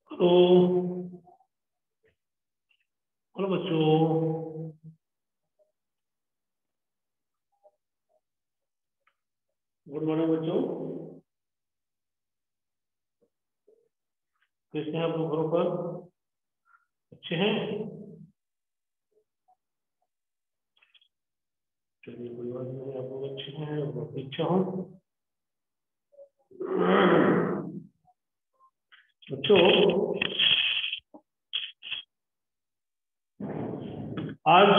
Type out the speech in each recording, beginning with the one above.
Hello hello बच्चों, good morning बच्चों। कैसे हैं आप लोग? घरों पर अच्छे हैं? चलिए, कोई बात नहीं, आप लोग अच्छे हैं, बहुत अच्छा हूँ। बच्चों, आज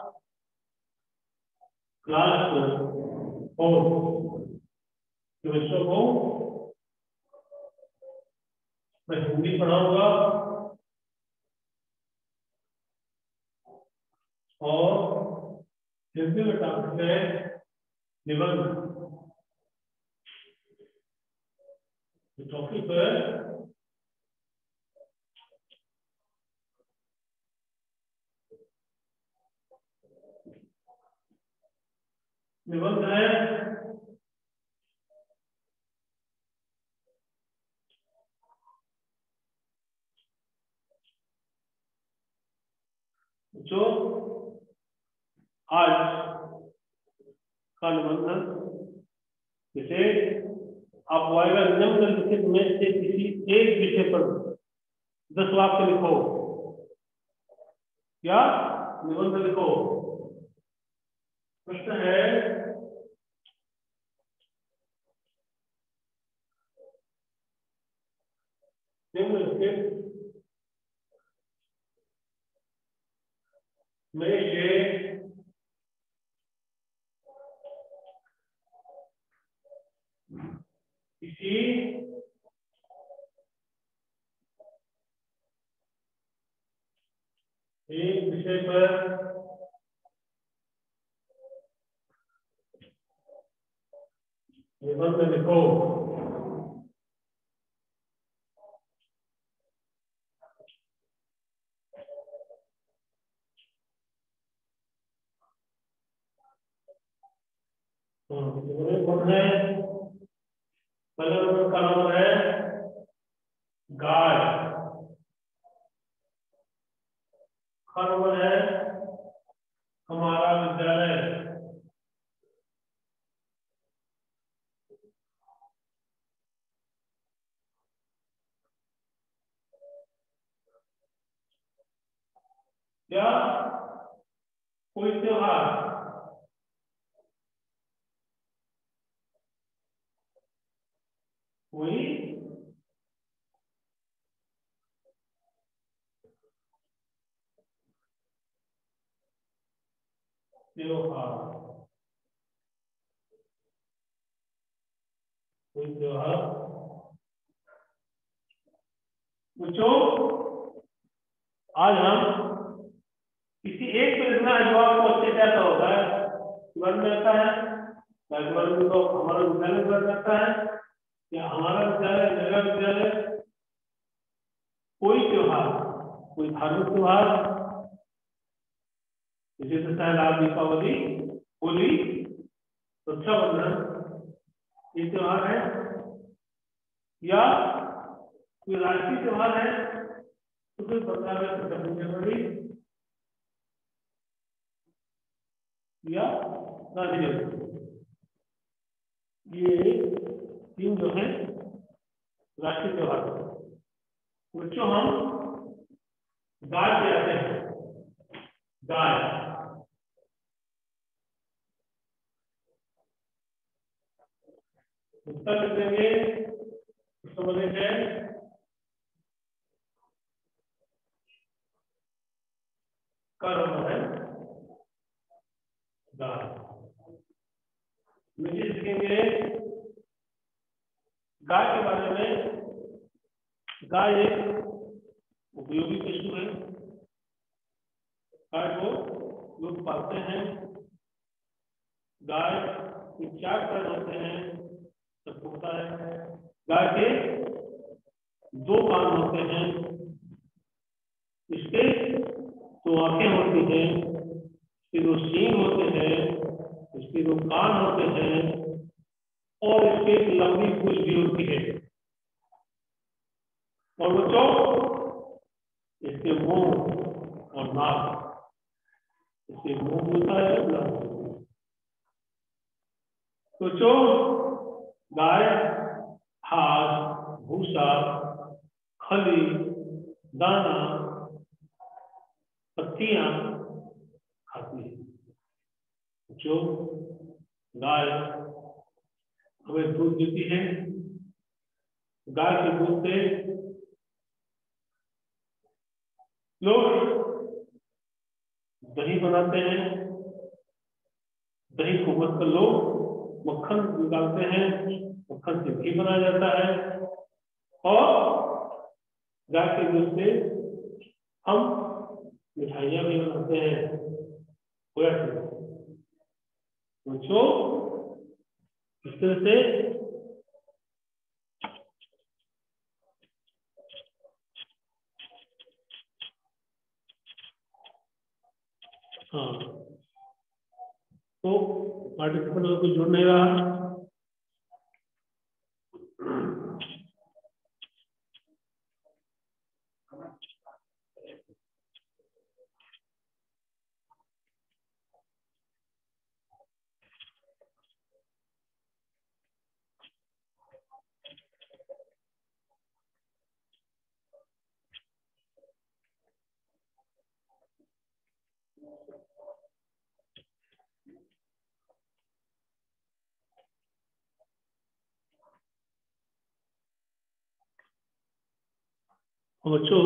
क्लास 4 के बच्चों को मैं हिंदी पढ़ाऊंगा और हिंदी में टॉपिक है निबंध। टॉपिक है निबंध है जो आज का निबंध जैसे आप आएगा निम्नलिखित में से किसी एक विषय पर 10 वाक्य लिखो या निबंध लिखो। प्रश्न है, निम्नलिखित में से किसी एक विषय पर 10 निबंध लिखो। कौन है? पहले नंबर का नाम है गाय। नंबर है हमारा विद्यालय। या कोई त्योहार। कोई त्योहार। कोई त्योहार। बच्चों, आज हम किसी एक प्रश्न है जो आपको अच्छे से आता होता है, वर्ग में आता है, वर्ग में तो हमारा विद्यालय वर्ग आता है या हमारा विद्यालय नगर विद्यालय। कोई त्योहार, कोई धार्मिक त्योहार जैसे दशहरा, दीपावली, होली, रक्षाबंधन, ये त्योहार है। या कोई राष्ट्रीय त्योहार है तो फिर 15 जनवरी या गांधी जयंती। ये 3 जो है राष्ट्रीय त्योहार। बच्चों, हम गाय पे आते हैं। गाय, उत्तर लिख देंगे। समझे है है गाय। नीचे लिखेंगे गाय के बारे में। गाय एक उपयोगी पशु है। गाय को लोग पालते हैं। गाय के 4 पैर होते हैं, सबको पता है। गाय के 2 कान होते हैं, इसके 2 आंखें होती हैं, इसके 2 सींग होते हैं, इसके 2 कान होते हैं और इसके एक लंबी पूंछ भी होती है। और बच्चों, इसके मुंह और नाक, इसके मुंह होता है ना। तो जो गाय घास, भूसा, खली, दाना, पत्तियां खाती है। जो गाय हमें दूध देती है, गाय के दूध से लोग दही बनाते हैं, दही को मत लोग मक्खन निकालते हैं, मक्खन से घी बनाया जाता है, और गाय के दूध से हम मिठाइयाँ भी बनाते हैं। जो इस तरह से हाँ, तो पार्टिसिपेंट अगर कोई जुड़ नहीं रहा, बच्चों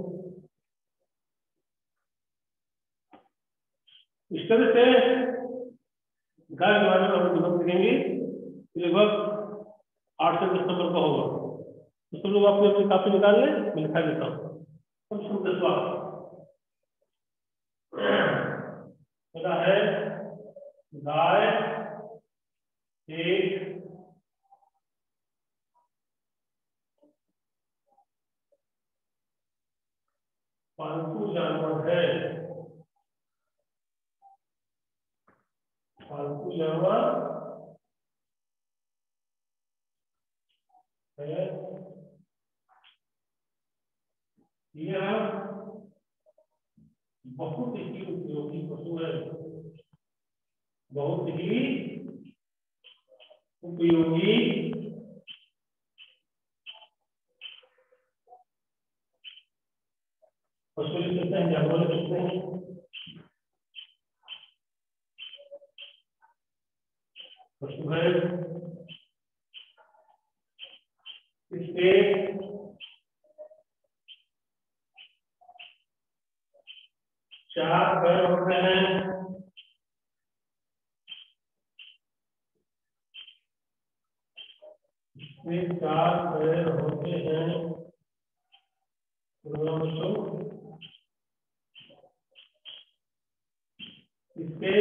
इस तरह से गाय के बारे में हम निबंध लिखेंगे, लगभग 8 से 10 नंबर का होगा। तो सब लोग अपनी अपनी कापी निकाल लें, मैं लिखा देता हूँ। सब सुनते सवाल मेरा है, गाय एक पालतू जानवर है। पालतू जानवर है, यह बहुत ही उपयोगी पशु है, बहुत ही उपयोगी पशु लिख सकते हैं, जानवर लिख सकते हैं। पशु है, इसके 4 पैर होते हैं, इसमें 4 पैर होते हैं। इसके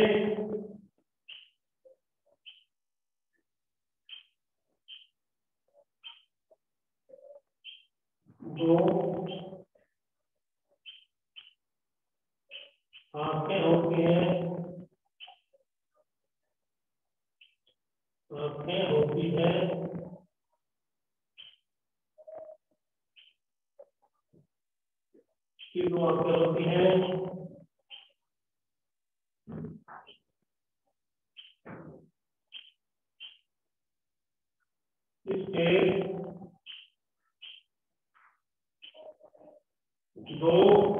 दो आंखें होती हैं, आंखें होती हैं, इसकी 2 आंखें होती हैं, इसके 2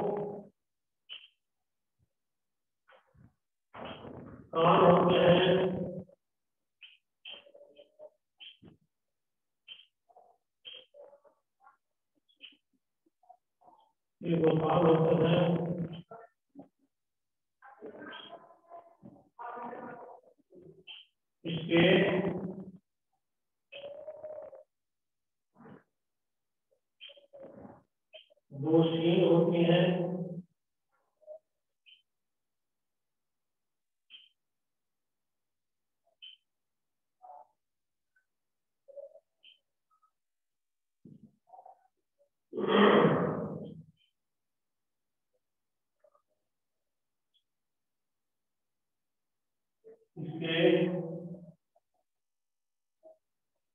कान होते हैं, ये 2 कान होते हैं, इसके 2 सींग होती हैं, इसके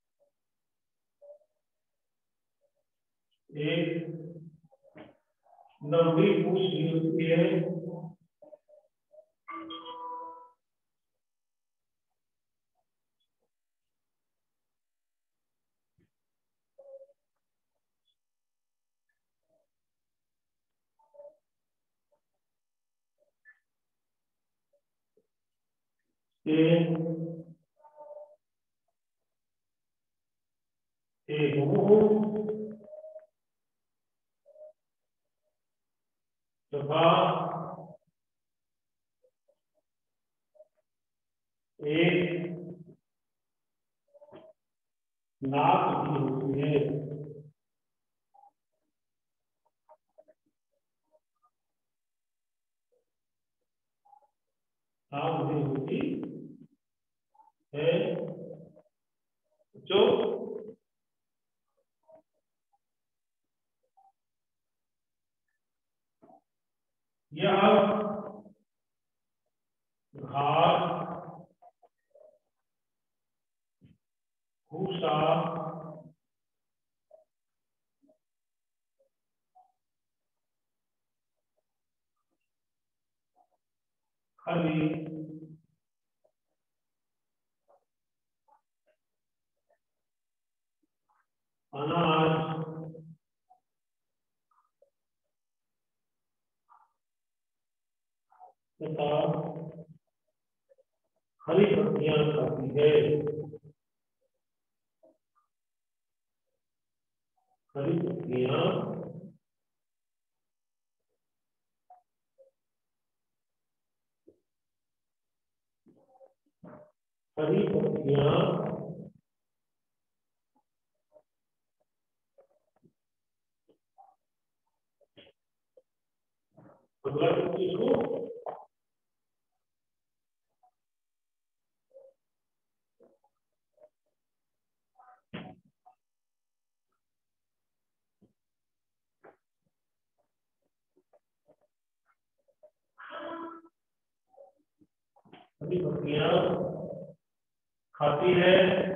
1 लंबी पूछ भी होती है, तथा एक नाक भी होती है। नाक भी होती है जो यह घास भूसा खली अनाज तथा हरी पत्तियां खाती है। हरी पत्तियां हरी पत्तियां अगला इसको हरी पत्तियां खाती है।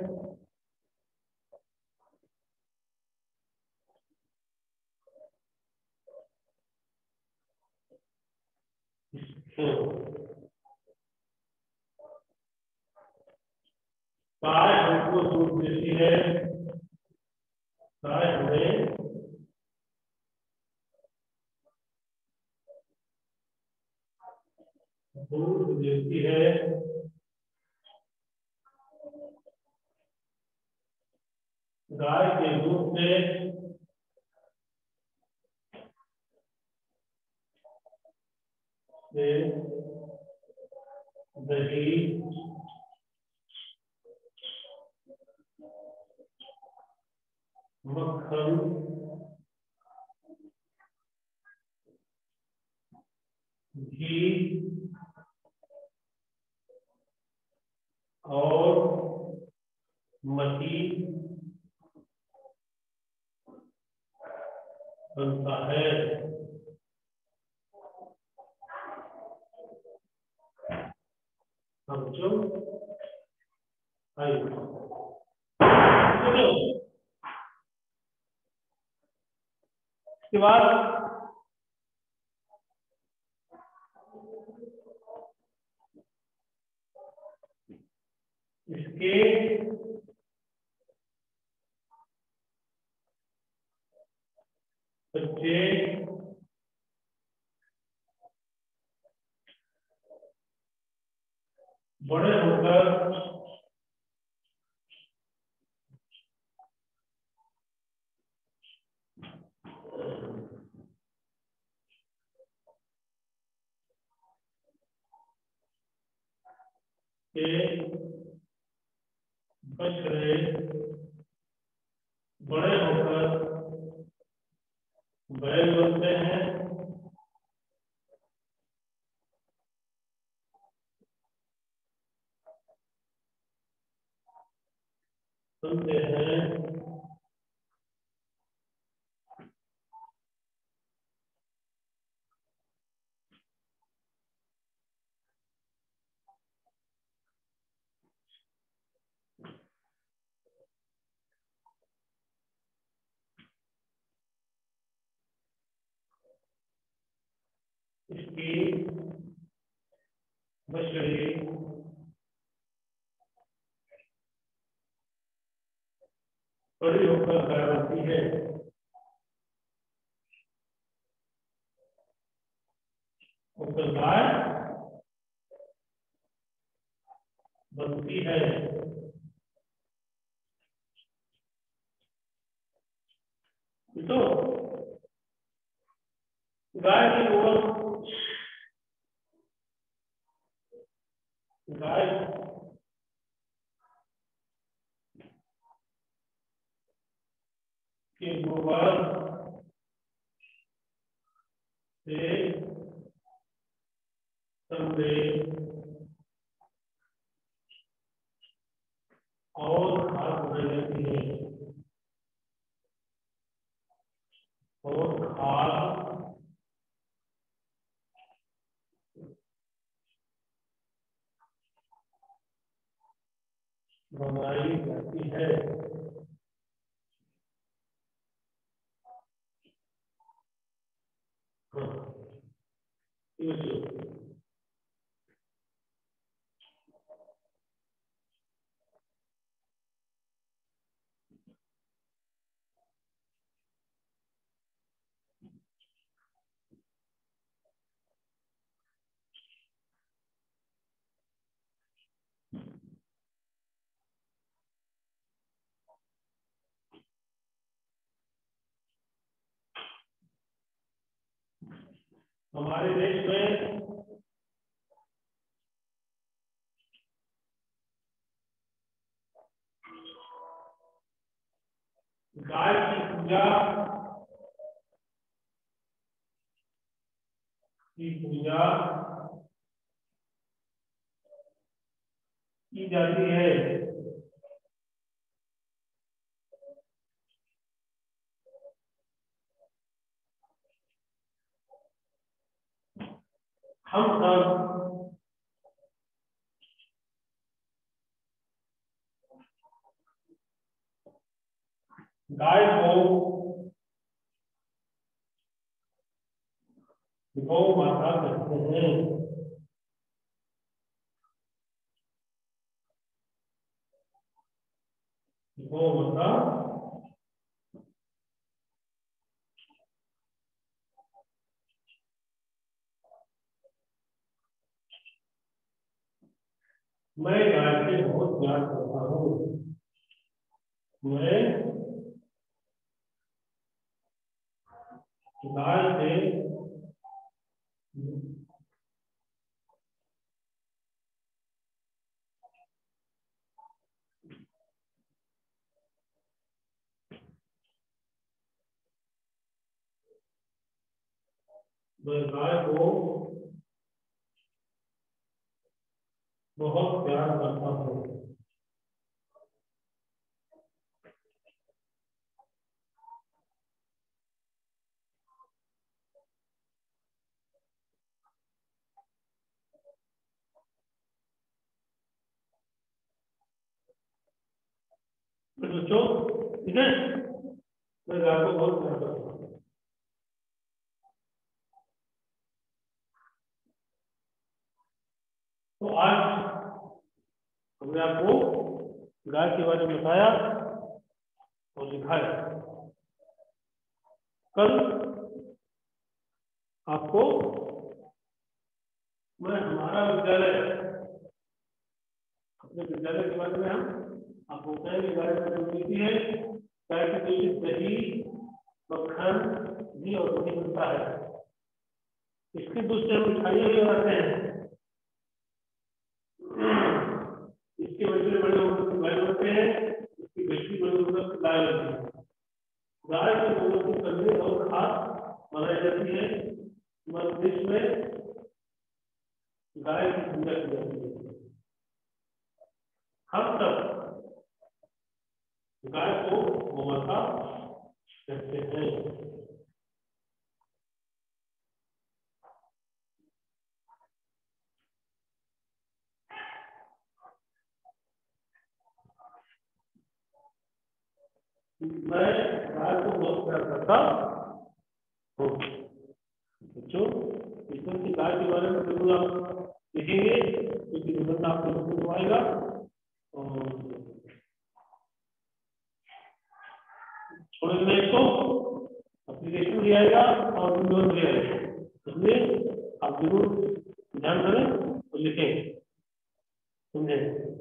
तो गाय हमको दूध देती है। गाय हमें दूध देती है। गाय के दूध से दही मक्खन घी और मक्खी बनता है। समझो इसके बाद इसके बच्चे बड़े होकर के बछड़े बड़े होकर बैल बनते हैं। सुनते हैं उसकी बछड़ी बड़ी होकर गाय बनती है। होकर गाय बनती है। तो गाय की गाय के गोबर से तंबे और खाद बनाई जाती है। और खाद बनाई जाती है। हमारे देश में गाय की पूजा की जाती है। हम सब गाय को गौ माता कहते हैं। गौ माता मैं गाय से बहुत प्यार करता हूँ। मैं गाय से मैं गाय को बहुत प्यार करता हूँ। बच्चों ठीक है, मैं गाय को बहुत प्यार करता हूँ। तो आज हमने आपको गाय के बारे में बताया और दिखाया। कल आपको मैं हमारा विद्यालय, अपने विद्यालय के बारे में हम आपको बताएंगे। गाय की होती है, गाय की दूध, दही, मक्खन, घी और दही मिलता है। इसके दूध से हम मिठाइयाँ भी बनाते हैं। इसके बच्चे बड़े होकर गाय होते हैं, इसकी बच्ची बड़ी होकर गाय होती है। गाय के गोबर की पनीर और खाद बनाई जाती है। हमारे देश में गाय की पूजा की जाती है। हम सब गाय को गोमाता कहते हैं। मैं गाय को बहुत प्यार करता हूँ। बच्चों निबंध की कार्य के बारे में जरूर आप लिखेंगे, क्योंकि निबंध आपको जरूर आएगा। और छोड़ देना इसको, एप्लीकेशन भी आएगा और निबंध भी आएगा, इसलिए आप जरूर ध्यान करें और लिखें, समझे?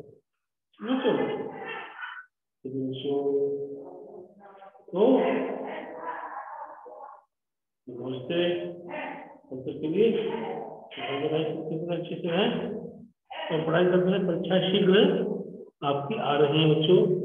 तो नमस्ते के लिए अच्छे से है और पढ़ाई करते हैं। परीक्षा शीघ्र आपकी आ रही है बच्चों।